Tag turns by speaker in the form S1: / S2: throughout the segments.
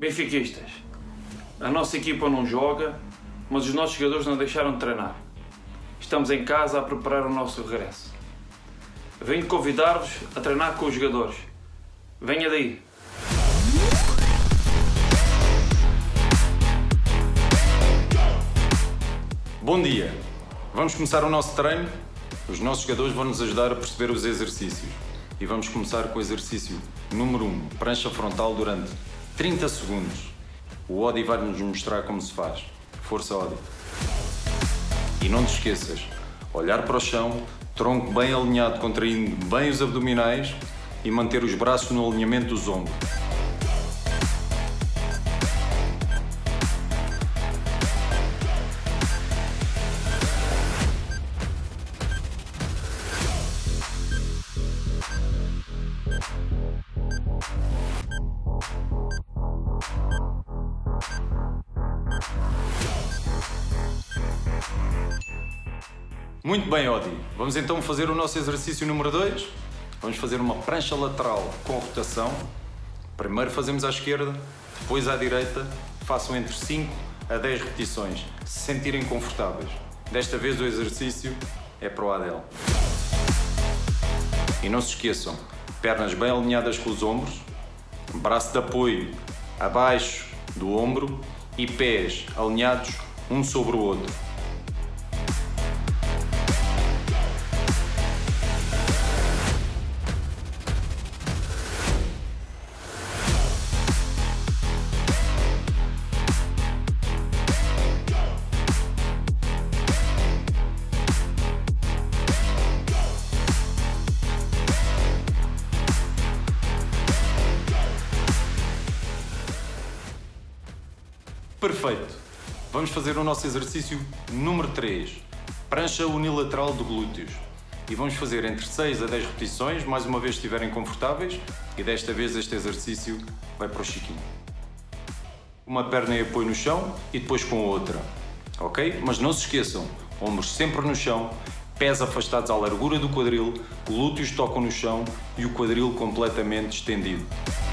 S1: Benfiquistas, a nossa equipa não joga, mas os nossos jogadores não deixaram de treinar. Estamos em casa a preparar o nosso regresso. Venho convidar-vos a treinar com os jogadores. Venha daí!
S2: Bom dia! Vamos começar o nosso treino. Os nossos jogadores vão nos ajudar a perceber os exercícios. E vamos começar com o exercício número 1, prancha frontal durante 30 segundos. O Odi vai nos mostrar como se faz. Força, Odi! E não te esqueças, olhar para o chão, tronco bem alinhado, contraindo bem os abdominais e manter os braços no alinhamento dos ombros. Muito bem, Odi. Vamos então fazer o nosso exercício número 2. Vamos fazer uma prancha lateral com rotação. Primeiro fazemos à esquerda, depois à direita. Façam entre 5 a 10 repetições, se sentirem confortáveis. Desta vez o exercício é para o Adel. E não se esqueçam, pernas bem alinhadas com os ombros, braço de apoio abaixo do ombro e pés alinhados um sobre o outro. Perfeito! Vamos fazer o nosso exercício número 3, prancha unilateral de glúteos. E vamos fazer entre 6 a 10 repetições, mais uma vez se estiverem confortáveis, e desta vez este exercício vai para o Chiquinho. Uma perna em apoio no chão e depois com a outra, ok? Mas não se esqueçam, ombros sempre no chão, pés afastados à largura do quadril, glúteos tocam no chão e o quadril completamente estendido.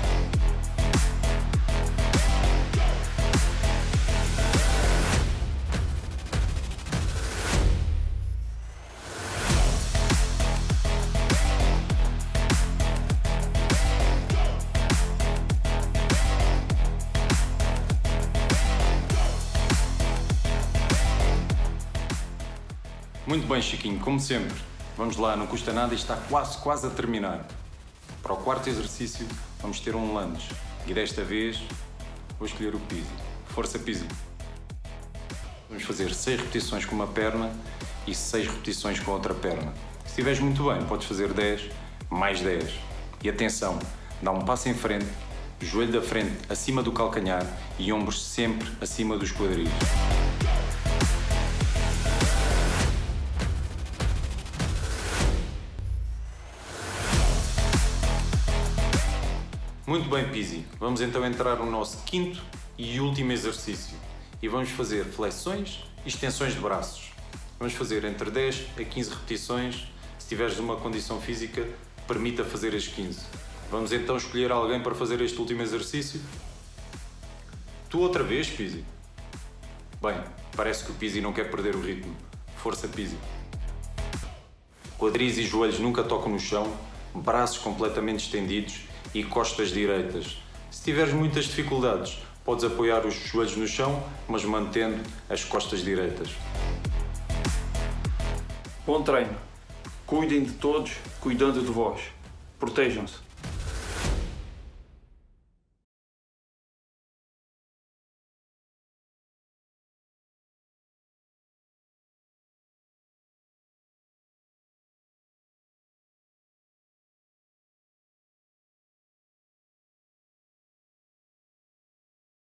S2: Muito bem, Chiquinho, como sempre. Vamos lá, não custa nada e está quase a terminar. Para o quarto exercício, vamos ter um lunge. E desta vez, vou escolher o Pizzi. Força, Pizzi. Vamos fazer 6 repetições com uma perna e 6 repetições com a outra perna. Se estiveres muito bem, podes fazer 10, mais 10. E atenção, dá um passo em frente, joelho da frente acima do calcanhar e ombros sempre acima dos quadris. Muito bem, Pizzi. Vamos então entrar no nosso quinto e último exercício. E vamos fazer flexões e extensões de braços. Vamos fazer entre 10 a 15 repetições. Se tiveres uma condição física, permita fazer as 15. Vamos então escolher alguém para fazer este último exercício. Tu outra vez, Pizzi? Bem, parece que o Pizzi não quer perder o ritmo. Força, Pizzi. Quadris e joelhos nunca tocam no chão, braços completamente estendidos e costas direitas. Se tiveres muitas dificuldades, podes apoiar os joelhos no chão, mas mantendo as costas direitas.
S1: Bom treino. Cuidem de todos, cuidando de vós. Protejam-se.